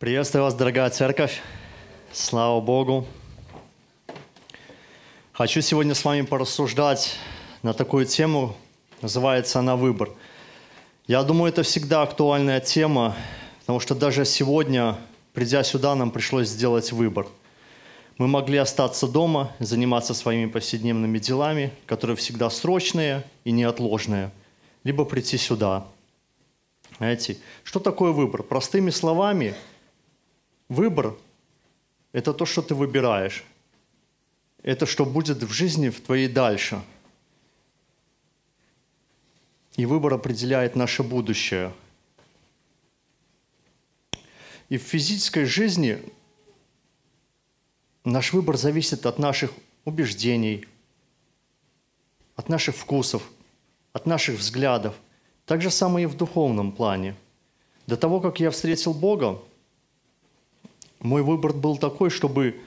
Приветствую вас, дорогая церковь. Слава Богу. Хочу сегодня с вами порассуждать на такую тему, называется она «Выбор». Я думаю, это всегда актуальная тема, потому что даже сегодня, придя сюда, нам пришлось сделать выбор. Мы могли остаться дома, заниматься своими повседневными делами, которые всегда срочные и неотложные, либо прийти сюда. Знаете, что такое выбор? Простыми словами, выбор – это то, что ты выбираешь. Это что будет в жизни в твоей дальше. И выбор определяет наше будущее. И в физической жизни наш выбор зависит от наших убеждений, от наших вкусов, от наших взглядов. Так же самое и в духовном плане. До того, как я встретил Бога, мой выбор был такой, чтобы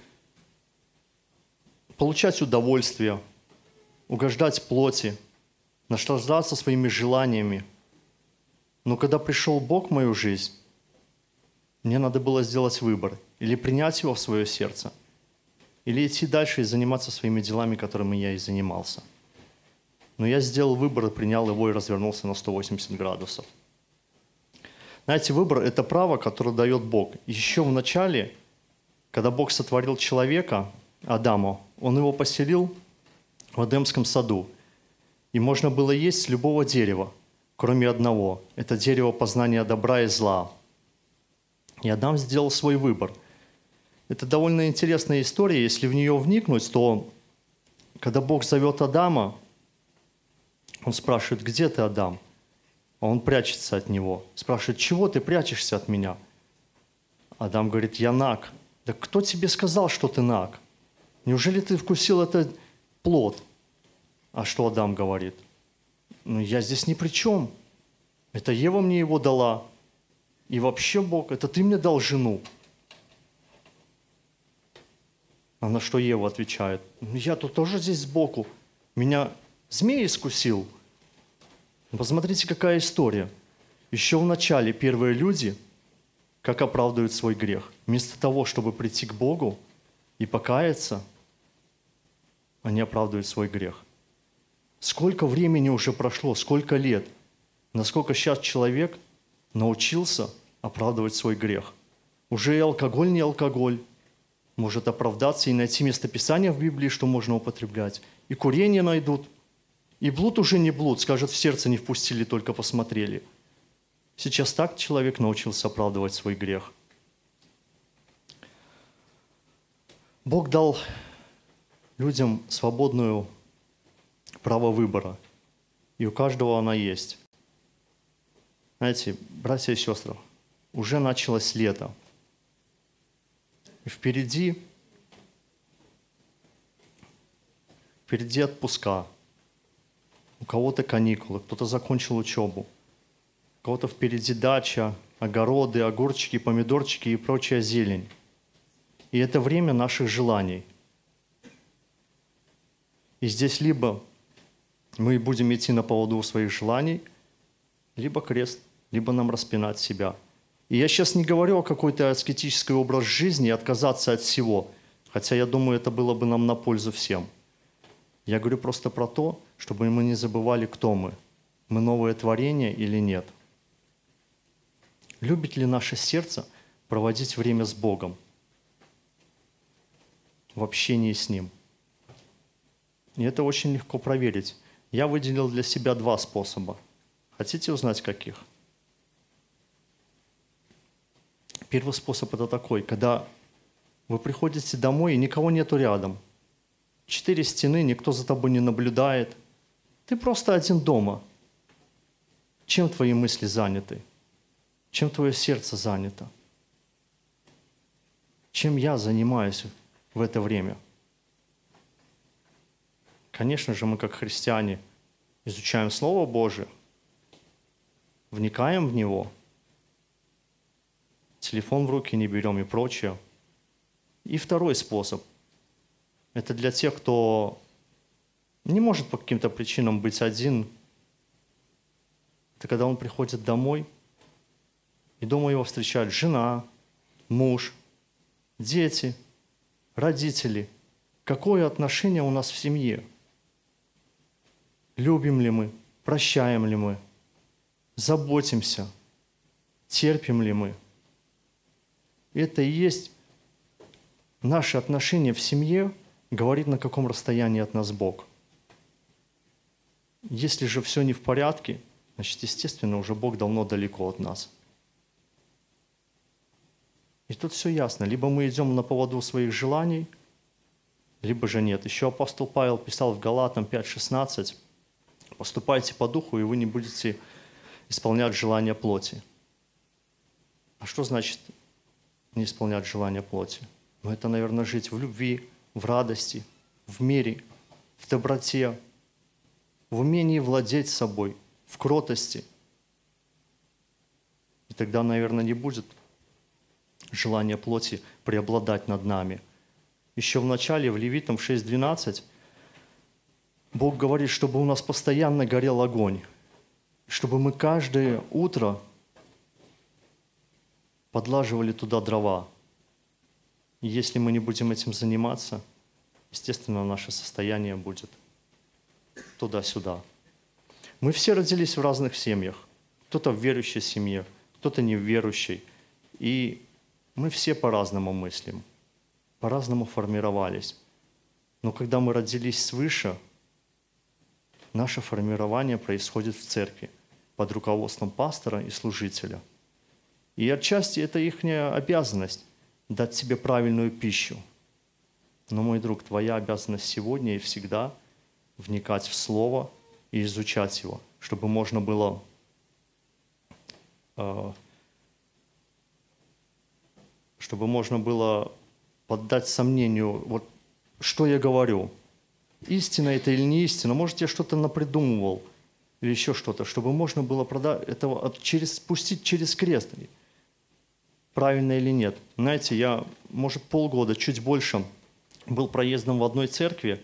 получать удовольствие, угождать плоти, наслаждаться своими желаниями. Но когда пришел Бог в мою жизнь, мне надо было сделать выбор. Или принять Его в свое сердце, или идти дальше и заниматься своими делами, которыми я и занимался. Но я сделал выбор, принял его и развернулся на 180 градусов. Знаете, выбор – это право, которое дает Бог. Еще в начале, когда Бог сотворил человека, Адама, Он его поселил в Эдемском саду. И можно было есть с любого дерева, кроме одного. Это дерево познания добра и зла. И Адам сделал свой выбор. Это довольно интересная история. Если в нее вникнуть, то когда Бог зовет Адама, Он спрашивает: где ты, Адам? А он прячется от него. Спрашивает: чего ты прячешься от меня? Адам говорит: я наг. Да кто тебе сказал, что ты наг? Неужели ты вкусил этот плод? А что Адам говорит? Ну, я здесь ни при чем. Это Ева мне его дала. И вообще, Бог, это ты мне дал жену. А на что Ева отвечает: я тут тоже здесь сбоку. Меня змей искусил. Посмотрите, какая история. Еще в начале первые люди, как оправдывают свой грех. Вместо того, чтобы прийти к Богу и покаяться, они оправдывают свой грех. Сколько времени уже прошло, сколько лет, насколько сейчас человек научился оправдывать свой грех. Уже и алкоголь не алкоголь может оправдаться и найти местописание в Библии, что можно употреблять. И курение найдут. И блуд уже не блуд, скажет, в сердце не впустили, только посмотрели. Сейчас так человек научился оправдывать свой грех. Бог дал людям свободную право выбора. И у каждого она есть. Знаете, братья и сестры, уже началось лето. И впереди отпуска. У кого-то каникулы, кто-то закончил учебу. У кого-то впереди дача, огороды, огурчики, помидорчики и прочая зелень. И это время наших желаний. И здесь либо мы будем идти на поводу у своих желаний, либо крест, либо нам распинать себя. И я сейчас не говорю о какой-то аскетический образ жизни и отказаться от всего, хотя я думаю, это было бы нам на пользу всем. Я говорю просто про то, чтобы мы не забывали, кто мы. Мы новое творение или нет. Любит ли наше сердце проводить время с Богом? В общении с Ним. И это очень легко проверить. Я выделил для себя 2 способа. Хотите узнать, каких? Первый способ – это такой, когда вы приходите домой, и никого нету рядом. 4 стены, никто за тобой не наблюдает. Ты просто один дома. Чем твои мысли заняты? Чем твое сердце занято? Чем я занимаюсь в это время? Конечно же, мы как христиане изучаем Слово Божие, вникаем в него, телефон в руки не берем и прочее. И второй способ – это для тех, кто не может по каким-то причинам быть один. Это когда он приходит домой, и дома его встречают жена, муж, дети, родители. Какое отношение у нас в семье? Любим ли мы? Прощаем ли мы? Заботимся? Терпим ли мы? Это и есть наши отношения в семье, говорит, на каком расстоянии от нас Бог. Если же все не в порядке, значит, естественно, уже Бог давно далеко от нас. И тут все ясно. Либо мы идем на поводу своих желаний, либо же нет. Еще апостол Павел писал в Галатам 5:16: «Поступайте по духу, и вы не будете исполнять желания плоти». А что значит не исполнять желания плоти? Ну, это, наверное, жить в любви, в радости, в мире, в доброте, в умении владеть собой, в кротости. И тогда, наверное, не будет желания плоти преобладать над нами. Еще в начале, в Левитам 6:12, Бог говорит, чтобы у нас постоянно горел огонь, чтобы мы каждое утро подлаживали туда дрова. И если мы не будем этим заниматься, естественно, наше состояние будет туда-сюда. Мы все родились в разных семьях. Кто-то в верующей семье, кто-то не в верующей. И мы все по-разному мыслим, по-разному формировались. Но когда мы родились свыше, наше формирование происходит в церкви под руководством пастора и служителя. И отчасти это их обязанность – дать себе правильную пищу. Но, мой друг, твоя обязанность сегодня и всегда – вникать в Слово и изучать его, чтобы можно было поддать сомнению, вот что я говорю, истина это или не истина, может, я что-то напридумывал или еще что-то, чтобы можно было спустить через крест, правильно или нет. Знаете, я, может, полгода, чуть больше был проездом в одной церкви,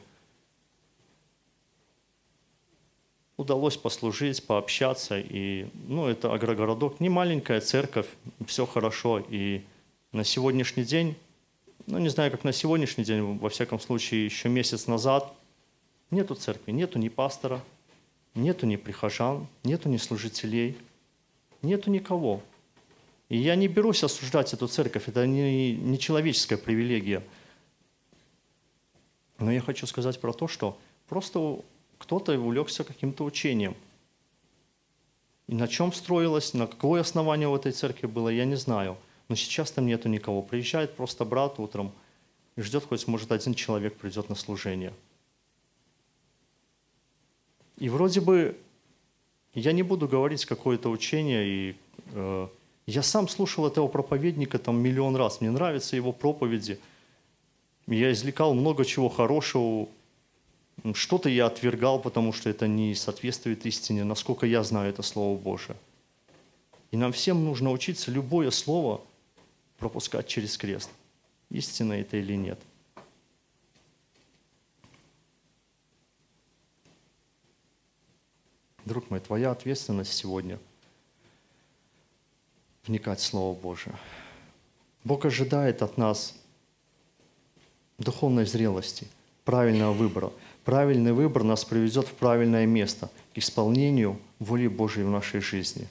удалось послужить, пообщаться, и, это агрогородок, не маленькая церковь, все хорошо, и на сегодняшний день, не знаю, как на сегодняшний день, во всяком случае, еще месяц назад, нету церкви, нету ни пастора, нету ни прихожан, нету ни служителей, нету никого. И я не берусь осуждать эту церковь, это не человеческая привилегия. Но я хочу сказать про то, что просто кто-то увлекся каким-то учением. И на чем строилось, на какое основание у этой церкви было, я не знаю. Но сейчас там нету никого. Приезжает просто брат утром и ждет, хоть, может, один человек придет на служение. И вроде бы я не буду говорить какое-то учение, и я сам слушал этого проповедника там миллион раз. Мне нравятся его проповеди. Я извлекал много чего хорошего. Что-то я отвергал, потому что это не соответствует истине, насколько я знаю это Слово Божие. И нам всем нужно учиться любое слово пропускать через крест. Истина это или нет. Друг мой, твоя ответственность сегодня вникать в Слово Божие. Бог ожидает от нас духовной зрелости, правильного выбора. Правильный выбор нас приведет в правильное место, к исполнению воли Божьей в нашей жизни.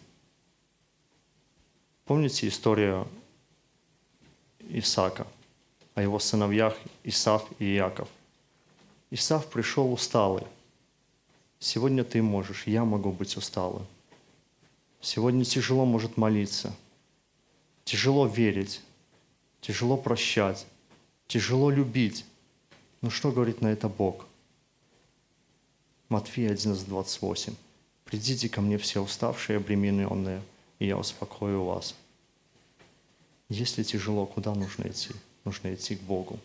Помните историю Исаака, о его сыновьях Исав и Иаков? Исав пришел усталый. Сегодня ты можешь, я могу быть усталым. Сегодня тяжело может молиться, тяжело верить, тяжело прощать, тяжело любить. Но что говорит на это Бог? Матфея 11:28. «Придите ко мне все уставшие и обремененные, и я успокою вас». Если тяжело, куда нужно идти? Нужно идти к Богу.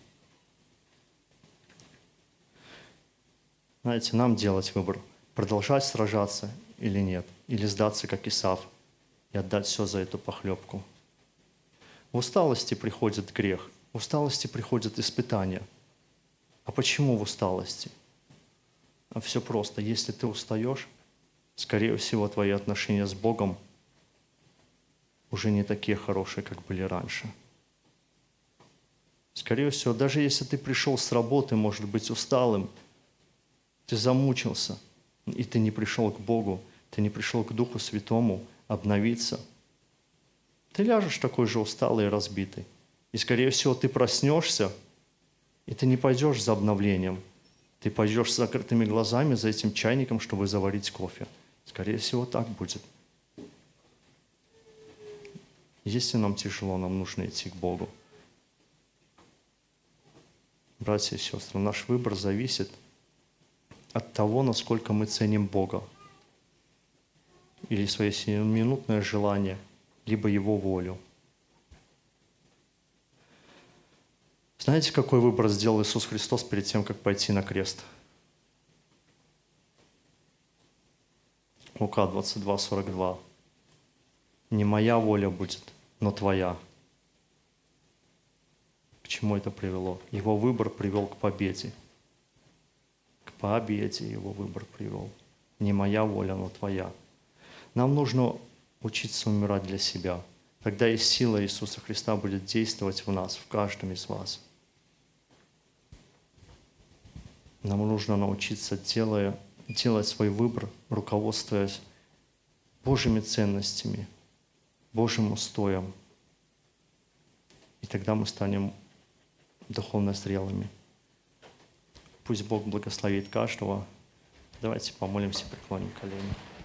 Знаете, нам делать выбор, продолжать сражаться или нет, или сдаться, как Исав, и отдать все за эту похлебку. В усталости приходит грех, в усталости приходят испытания. А почему в усталости? А все просто. Если ты устаешь, скорее всего, твои отношения с Богом уже не такие хорошие, как были раньше. Скорее всего, даже если ты пришел с работы, может быть, усталым, ты замучился, и ты не пришел к Богу, ты не пришел к Духу Святому обновиться, ты ляжешь такой же усталый и разбитый. И, скорее всего, ты проснешься, и ты не пойдешь за обновлением. Ты пойдешь с закрытыми глазами за этим чайником, чтобы заварить кофе. Скорее всего, так будет. Если нам тяжело, нам нужно идти к Богу. Братья и сестры, наш выбор зависит от того, насколько мы ценим Бога. Или свое сиюминутное желание, либо Его волю. Знаете, какой выбор сделал Иисус Христос перед тем, как пойти на крест? Лука 22:42. «Не моя воля будет, но твоя». К чему это привело? Его выбор привел к победе. К победе его выбор привел. Не моя воля, но твоя. Нам нужно учиться умирать для себя. Тогда и сила Иисуса Христа будет действовать в нас, в каждом из вас. Нам нужно научиться, делать свой выбор, руководствуясь Божьими ценностями, Божьим устоем. И тогда мы станем духовно зрелыми. Пусть Бог благословит каждого. Давайте помолимся, преклоним колени.